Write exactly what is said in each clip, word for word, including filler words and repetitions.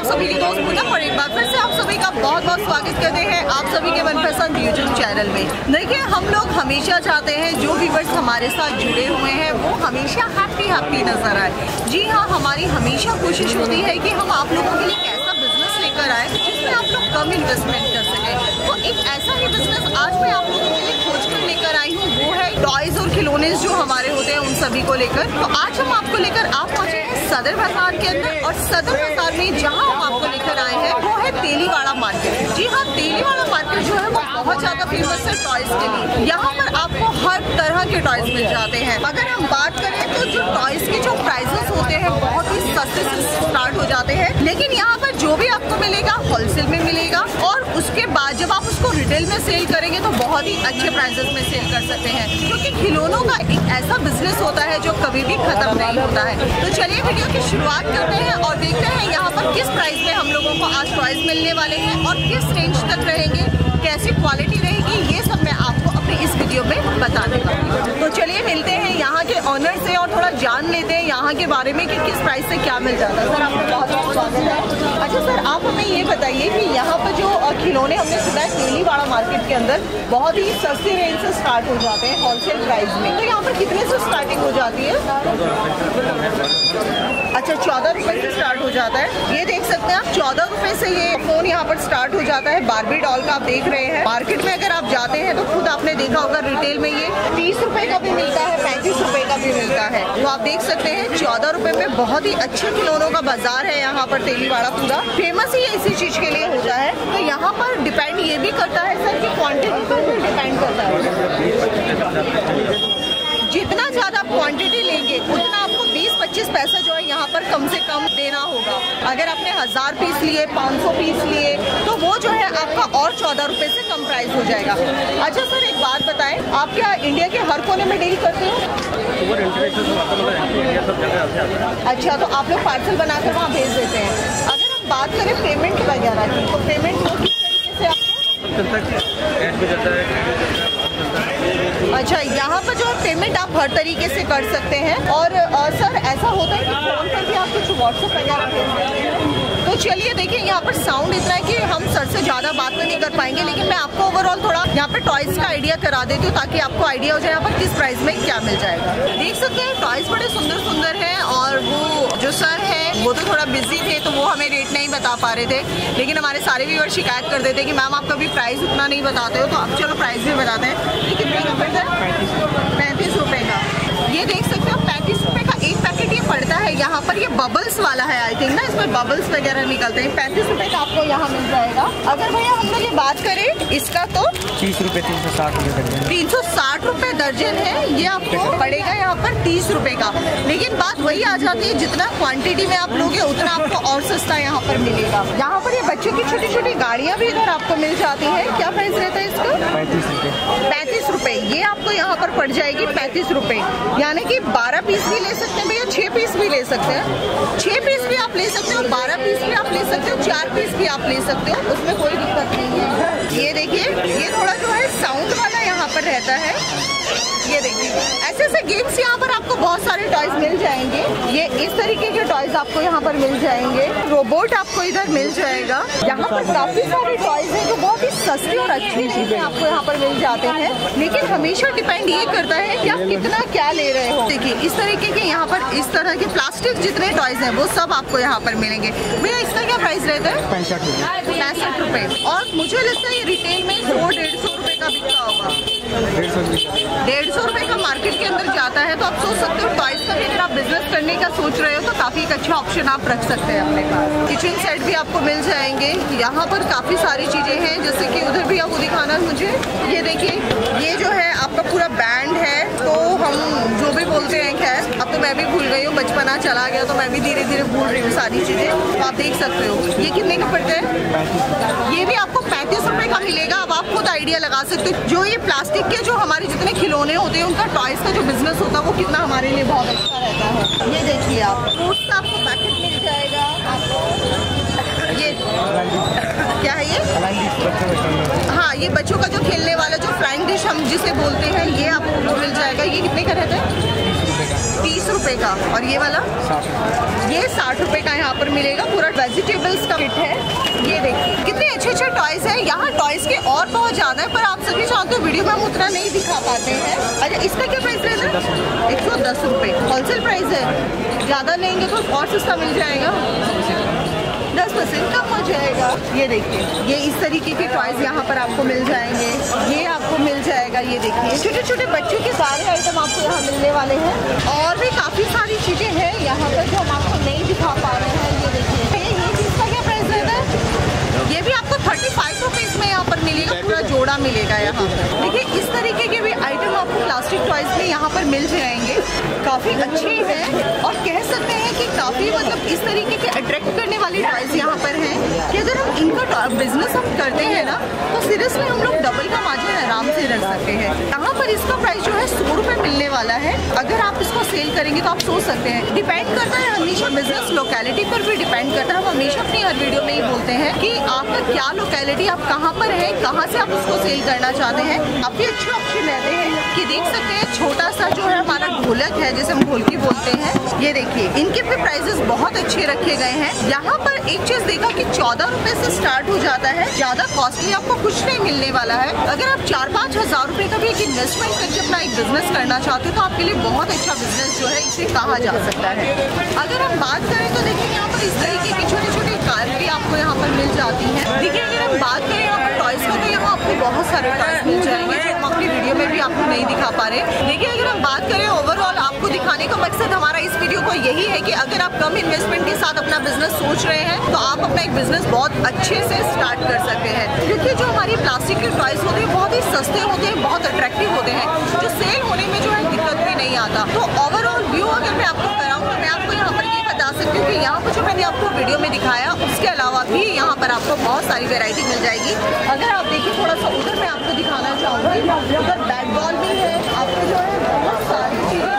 सभी के दोस्त पूजा और एक बार फिर से आप सभी का बहुत बहुत स्वागत करते हैं आप सभी के मनपसंद यूट्यूब चैनल में। देखिए, हम लोग हमेशा चाहते हैं जो व्यूअर्स हमारे साथ जुड़े हुए हैं वो हमेशा हैप्पी हैप्पी नजर आए। जी हाँ, हमारी हमेशा कोशिश होती है कि हम आप लोगों के लिए ऐसा बिजनेस लेकर आए जिसमें आप लोग कम इन्वेस्टमेंट कर सकें। तो एक ऐसा ही बिजनेस आज मैं आप लोगों के लिए खोज कर लेकर आई हूँ, वो है टॉयज और खिलौने जो हमारे होते हैं उन सभी को लेकर। तो आज हम आपको लेकर आप पहुँचे हैं सदर बाजार के अंदर, और सदर बाजार में जहाँ हम आपको लेकर आए हैं वो है तेलीवाड़ा मार्केट। जी हाँ, तेलीवाड़ा मार्केट जो है वो बहुत ज्यादा फेमस है टॉयज के लिए। यहाँ पर आपको हर तरह के टॉयज मिल जाते हैं। अगर हम बात करें तो जो टॉयज के जो प्राइसेस होते हैं बहुत ही सस्ते से स्टार्ट हो जाते हैं, लेकिन यहाँ पर जो भी आपको मिलेगा होलसेल में मिलेगा, और उसके बाद जब आप उसको रिटेल में सेल करेंगे तो बहुत ही अच्छे प्राइसेस में सेल कर सकते हैं, क्योंकि खिलौनों का एक ऐसा बिजनेस होता है जो कभी भी खत्म नहीं होता है। तो चलिए वीडियो की शुरुआत करते हैं और देखते हैं यहाँ पर किस प्राइस में हम लोगों को आज टॉयज मिलने वाले हैं और किस रेंज तक रहेंगे, कैसी क्वालिटी रहेगी, ये सब मैं आपको अपने इस वीडियो में बताने वाली हूँ। तो चलिए मिलते हैं यहाँ के ऑनर से और थोड़ा जान लेते हैं यहाँ के बारे में कि किस प्राइस से क्या मिल जाता है। सर, आपका बहुत बहुत स्वागत है। अच्छा सर, आप हमें ये बताइए कि यहाँ पर जो खिलौने हमने सुना है तेलीवाड़ा मार्केट के अंदर बहुत ही सस्ती रेंज से स्टार्ट हो जाते हैं होलसेल प्राइस में, तो यहाँ पर कितने से स्टार्टिंग हो जाती है? अच्छा, चौदह रुपए से स्टार्ट हो जाता है। ये देख सकते हैं आप, चौदह रुपए से ये फोन यहाँ पर स्टार्ट हो जाता है। बारबी डॉल का आप देख रहे हैं। मार्केट में अगर आप जाते हैं तो खुद आपने देखा होगा रिटेल में ये तीस रुपए का भी मिलता है, पैंतीस रुपए का भी मिलता है। तो आप देख सकते हैं चौदह रुपए में बहुत ही अच्छे खिलौनों का बाजार है यहाँ पर। तेलीवाड़ा पूरा फेमस ही इसी चीज के लिए होता है। तो यहाँ पर डिपेंड ये भी करता है सर की क्वान्टिटी पर भी डिपेंड करता है। जितना ज्यादा क्वांटिटी लेंगे उतना आपको बीस पच्चीस पैसा जो है यहाँ पर कम से कम देना होगा। अगर आपने हजार पीस लिए, पाँच सौ पीस लिए, तो वो जो है आपका और चौदह रुपए से कम प्राइस हो जाएगा। अच्छा सर, एक बात बताएं, आप क्या इंडिया के हर कोने में डील करते हो? अच्छा, तो आप लोग पार्सल बनाकर वहाँ भेज देते हैं। अगर हम बात करें पेमेंट वगैरह की, तो पेमेंट वो किस तरीके से अच्छा, यहाँ पर जो है पेमेंट आप हर तरीके से कर सकते हैं। और आ, सर ऐसा होता है कि फोन पर भी आप कुछ व्हाट्सएप वगैरह भेज सकते हैं। तो चलिए देखिए, यहाँ पर साउंड इतना है कि हम सर से ज़्यादा बात तो नहीं कर पाएंगे, लेकिन मैं आपको ओवरऑल थोड़ा यहाँ पर टॉयज का आइडिया करा देती हूँ ताकि आपको आइडिया हो जाए यहाँ पर किस प्राइस में क्या मिल जाएगा। देख सकते हैं टॉयज बड़े सुंदर सुंदर हैं, और वो जो सर है वो तो थोड़ा बिजी थे तो वो हमें रेट नहीं बता पा रहे थे, लेकिन हमारे सारे व्यूअर शिकायत कर देते कि मैम आप कभी प्राइस उतना नहीं बताते हो। तो अब चलो प्राइस भी बताते हैं। ये कितने का पड़ता है? पैंतीस रुपए का। ये देख सकते हो पैंतीस रुपए का एक पैकेट ये पड़ता है। यहाँ पर ये बबल्स वाला है आई थिंक ना, इसमें बबल्स वगैरह निकलते हैं। पैंतीस रुपए का आपको यहाँ मिल जाएगा। अगर भैया हम लोग ये बात करें इसका तो तीस रुपए तीन सौ साठ रुपए दर्जन तीन सौ साठ रुपए दर्जन है। ये आपको पड़ेगा यहाँ पर तीस रुपए का। लेकिन बात वही आ जाती है, जितना क्वांटिटी में आप लोगे उतना आपको और सस्ता यहाँ पर मिलेगा। यहाँ पर ये बच्चों की छोटी छोटी गाड़ियाँ भी इधर आपको मिल जाती है। क्या प्राइस रहता है इसका? पैंतीस रुपए पैंतीस रुपए ये आपको यहाँ पर पड़ जाएगी पैंतीस रुपए। यानी कि बारह पीस भी ले सकते हैं भैया, छह पीस भी ले सकते हैं, छह पीस भी आप ले सकते हो, बारह पीस भी आप ले सकते हो, चार पीस भी आप ले सकते हो, उसमें कोई दिक्कत नहीं है। ये देखिए, ये थोड़ा जो है साउंड वाला यहाँ पर रहता है। ये देखिए, ऐसे ऐसे गेम्स यहाँ पर आपको बहुत सारे टॉयज मिल जाएंगे। ये इस तरीके के टॉयज आपको यहाँ पर मिल जाएंगे। रोबोट आपको इधर मिल जाएगा। यहाँ पर काफी सारे टॉयज हैं जो बहुत ही सस्ते और अच्छी चीजें आपको यहाँ पर मिल जाते हैं, लेकिन हमेशा डिपेंड ये करता है कि आप कितना क्या ले रहे हो। देखिए, इस तरीके के यहाँ पर इस तरह के प्लास्टिक जितने टॉयज हैं वो सब आपको यहाँ पर मिलेंगे। भैया इसका क्या प्राइस रहता है? पैंसठ रुपए पैंसठ रुपए। और मुझे लगता है ये रिटेल में सौ डेढ़ सौ रुपए का बिकता होगा। डेढ़ सौ रुपए का मार्केट के अंदर जाता है। तो आप सोच सकते हो टॉयज का भी अगर आप बिजनेस करने का सोच रहे हो तो काफी एक अच्छा ऑप्शन आप रख सकते हैं अपने पास। किचन सेट भी आपको मिल जाएंगे। यहाँ पर काफी सारी चीजें हैं, जैसे कि उधर भी आपको दिखाना है मुझे। ये देखिए, ये जो है आपका पूरा बैंड है। तो हम जो भी बोलते हैं, खैर अब तो मैं भी भूल गई हूँ, बचपना चला गया तो मैं भी धीरे धीरे भूल रही हूँ सारी चीजें। तो आप देख सकते हो ये कितने का पड़ता है? ये भी आपको पैंतीस रुपए का मिलेगा। अब आप खुद आइडिया लगा सकते हो। जो ये प्लास्टिक के जो हमारे जितने खिलौने होते हैं उनका टॉयज का जो बिजनेस होता है वो कितना हमारे लिए बहुत अच्छा रहता है। ये देखिए, आप फ्रूट्स का आपको पैकेट मिल जाएगा। आपको ये क्या है? ये हाँ, ये बच्चों का जो खेलने वाला जो फ्राइंग डिश हम जिसे बोलते हैं, ये आपको मिल जाएगा। ये कितने का रहता है? तीस रुपए का। और ये वाला ये साठ रुपए का यहाँ पर मिलेगा। पूरा वेजिटेबल्स का किट है। ये देखिए कितने अच्छे अच्छे टॉयज हैं। यहाँ टॉयज के और बहुत ज्यादा है, पर आप सभी जानते हो वीडियो में हम उतना नहीं दिखा पाते हैं। अच्छा, इसका क्या प्राइस रहता है? एक सौ दस रुपये होलसेल प्राइस है। ज़्यादा लेंगे तो और सस्ता मिल जाएगा, दस परसेंट कम हो जाएगा। ये देखिए, ये इस तरीके के टॉयज यहाँ पर आपको मिल जाएंगे। ये आपको मिल जाएगा। ये देखिए छोटे छोटे बच्चों के सारे आइटम आपको यहाँ मिलने वाले हैं। और भी काफ़ी सारी चीज़ें हैं यहाँ पर जो हम आपको नहीं दिखा पा रहे हैं। ये देखिए, ये ये चीज़ का क्या प्राइस रहता है? ये भी आपको थर्टी फाइव रुपीज़ में यहाँ पर मिलेगा, पूरा जोड़ा मिलेगा यहाँ पर। देखिए इस तरीके के भी आइटम आपको प्लास्टिक टॉयज में यहाँ पर मिल जाएंगे। काफ़ी अच्छे हैं और कह सकते हैं कि काफ़ी मतलब इस तरीके के अट्रैक्ट करने वाली टॉयज यहाँ पर हैं कि अगर हम इनका बिजनेस हम करते हैं ना तो सीरियसली हम लोग डबल का मार्जिन आराम से रख सकते हैं। यहाँ पर इसका प्राइस जो है सौ रुपये मिलने वाला है। अगर आप इसको सेल करेंगे तो आप सोच सकते हैं, डिपेंड करता है हमेशा बिजनेस लोकेलिटी पर भी डिपेंड करता है। हम हमेशा अपनी हर वीडियो में ही बोलते हैं कि आपका क्या लोकेलिटी, आप कहाँ पर है, कहाँ से आप उसको सेल करना चाहते हैं। काफी अच्छे ऑप्शन रहते हैं कि देख सकते हैं छोटा सा जो है हमारा ढोलक है जिसे हम ढोलकी बोलते हैं। ये देखिए इनके भी प्राइसेस बहुत अच्छे रखे गए हैं। यहाँ पर एक चीज देखा कि चौदह रुपए से स्टार्ट हो जाता है, ज्यादा कॉस्टली आपको कुछ नहीं मिलने वाला है। अगर आप चार पाँच हजार रुपए का भी एक इन्वेस्टमेंट करके अपना एक बिजनेस करना चाहते हो तो आपके लिए बहुत अच्छा बिजनेस जो है इसे कहा जा सकता है। अगर हम बात करें तो देखिए यहाँ पर इस तरीके की छोटी छोटी कार भी आपको यहाँ पर मिल जाती है। देखिए अगर हम बात करें यहाँ पर टॉयज का तो यहाँ आपको बहुत सारे टॉयज मिल जाएंगे जो हम अपनी वीडियो में भी आपको नहीं दिखा पा रहे। देखिए अगर हम बात करें ओवरऑल आपको दिखाने का मकसद हमारा इस वीडियो को यही है कि अगर आप कम इन्वेस्टमेंट के साथ अपना बिजनेस सोच रहे हैं तो आप अपना एक बिजनेस बहुत अच्छे से स्टार्ट कर सकते हैं। क्योंकि जो हमारी प्लास्टिक के टॉयज होते हैं बहुत ही सस्ते होते हैं, बहुत अट्रैक्टिव होते हैं, जो सेल होने में जो है दिक्कत भी नहीं आता। तो ओवरऑल व्यू अगर मैं आपको कराऊँ तो मैं आपको यहाँ पर ये बता सकती हूँ कि यहाँ पर जो मैंने आपको वीडियो में दिखाया उसके अलावा भी यहाँ पर आपको बहुत सारी वेरायटी मिल जाएगी। अगर आप देखिए थोड़ा सा उधर मैं आपको दिखाना चाहूँगी, उधर बैट बॉल भी है, आपको जो है बहुत सारी चीज़ें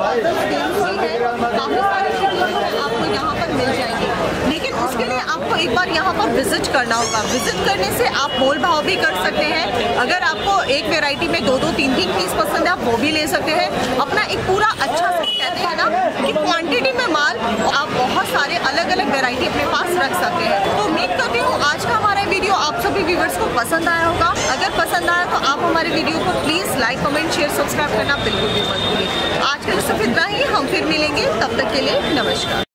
काफ़ी सारी चीज़ें आपको यहाँ पर मिल जाएंगी। लेकिन उसके लिए आपको एक बार यहाँ पर विजिट करना होगा। विजिट करने से आप मोल भाव भी कर सकते हैं। अगर आपको एक वेराइटी में दो दो तीन तीन पीस पसंद है आप वो भी ले सकते हैं। अपना एक पूरा अच्छा सा कहते हैं ना कि क्वांटिटी में माल आप बहुत सारे अलग अलग वेराइटी अपने पास रख सकते हैं। तो उम्मीद करती हूँ आज का हमारा वीडियो आप सभी व्यूअर्स को पसंद आया होगा। अगर पसंद आया तो आप हमारे वीडियो को please like comment share subscribe करना बिल्कुल भी मत भूलिए। आज के लिए सिर्फ इतना ही, हम फिर मिलेंगे, तब तक के लिए नमस्कार।